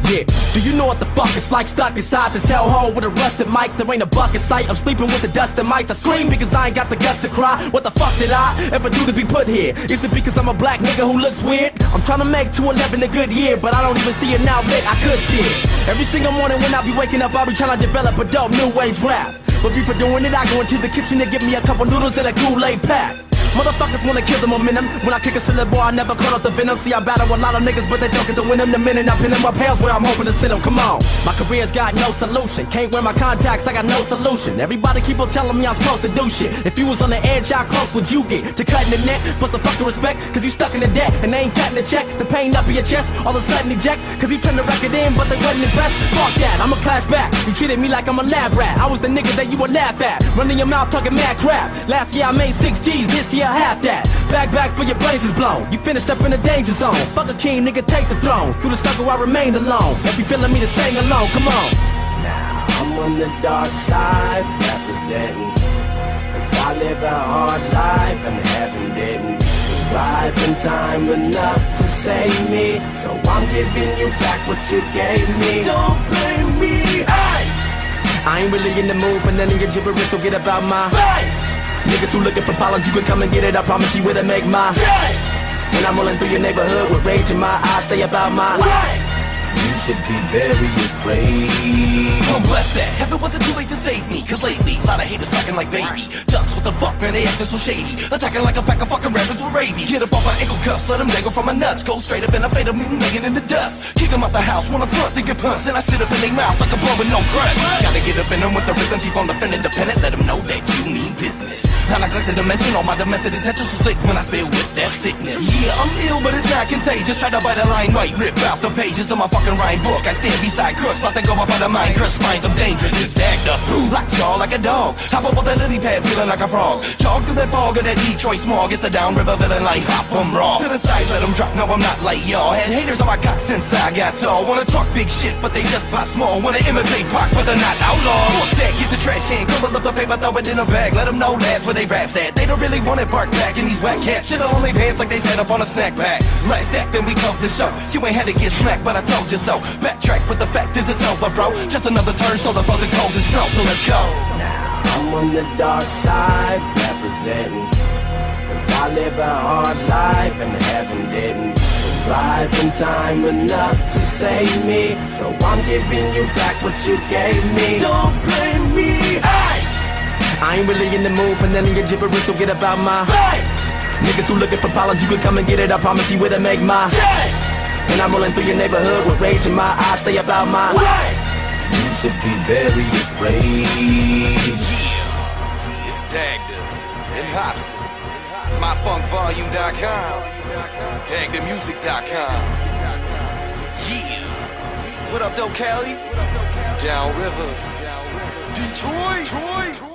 Yeah, do you know what the fuck it's like stuck inside this hellhole with a rusted mic? There ain't a bucket sight. I'm sleeping with the dust and mites. I scream because I ain't got the guts to cry. What the fuck did I ever do to be put here? Is it because I'm a black nigga who looks weird? I'm trying to make 211 a good year, but I don't even see an outlet I could steer. Every single morning when I be waking up, I be trying to develop a dope new age rap. But before doing it, I go into the kitchen and give me a couple noodles and a Kool-Aid pack. Motherfuckers wanna kill the momentum. When I kick a syllable, I never call out the venom. See, I battle a lot of niggas, but they don't get to win them. The minute I pin them up, hell's where I'm hoping to send them. Come on, my career's got no solution. Can't wear my contacts, I got no solution. Everybody keep on telling me I'm supposed to do shit. If you was on the edge, how close would you get to cutting the net? Plus the fucking respect, cause you stuck in the debt and they ain't cutting the check. The pain up in your chest, all of a sudden ejects, cause you turned the record in, but they wasn't impressed. Fuck that, I'ma clash back. You treated me like I'm a lab rat. I was the nigga that you would laugh at, running your mouth talking mad crap. Last year I made 6 G's, this year I half that. Back for your brains is blown. You finished up in the danger zone. Fuck a king, nigga, take the throne. Through the struggle I remained alone. If you feeling me to sing along, come on. Now I'm on the dark side, representing. Cause I live a hard life and heaven didn't arrive in time enough to save me. So I'm giving you back what you gave me. Don't blame me, hey! I ain't really in the mood for none of your gibberish, so get about my Face! niggas who looking for problems, you can come and get it. I promise you it'll make my Hey! When I'm rolling through your neighborhood with rage in my eyes, stay about my Right! You should be very afraid. I'm blessed that heaven wasn't too late to save me. Cause lately, a lot of haters talking like baby ducks, what the fuck, man, they acting so shady. Attacking like a pack of fucking rappers with rabies. Get up off my ankle cuffs, let them dangle from my nuts. Go straight up in a fade of me, laying in the dust. Kick them out the house, wanna front, think it punts. And I sit up in their mouth like a bum with no crust. Gotta get up in them with the rhythm, keep on the fin independent. Let them know that you mean business. I neglect the dimension, all my demented attention so slick when I spill with that sickness. Yeah, I'm ill, but it's not contagious. Try to bite a line right, rip out the pages of my fucking rhyme book. I stand beside crooks, about to go up on the mind. Crush minds, I'm dangerous, it's Dagda. Lock jaw like a dog. Hop up on that lily pad, feeling like a frog. Jog through that fog of that Detroit smog. It's a downriver villain like hop 'em raw. To the side, let 'em drop, no I'm not like y'all. Had haters on my cock since I got tall. Wanna talk big shit, but they just pop small. Wanna imitate Pac, but they're not outlaws. Fuck that, get the trash can, crumble up the paper, throw it in a bag. Let 'em know that's where they raps at. They don't really want it parked back in these whack cats. Shit on their pants like they set up on a snack pack. Last act, then we close the show. You ain't had to get smacked, but I told you so. Backtrack, but the fact is it's over, bro. Just another turn, so the frozen cold and snow, so let's go. Now I'm on the dark side, representing. Cause I live a hard life and heaven didn't arrive in time enough to save me. So I'm giving you back what you gave me. Don't blame me, hey! I ain't really in the mood for none of your gibberish, so get about my Face! niggas who looking for problems, you can come and get it. I promise you it'll make my Hey! When I'm rolling through your neighborhood with rage in my eyes, stay about my Right! You should be very afraid. It's Dagda and Hopsin. MyFunkVolume.com, DagdaMusic.com. Yeah. What up, though, Cali? Downriver. Detroit.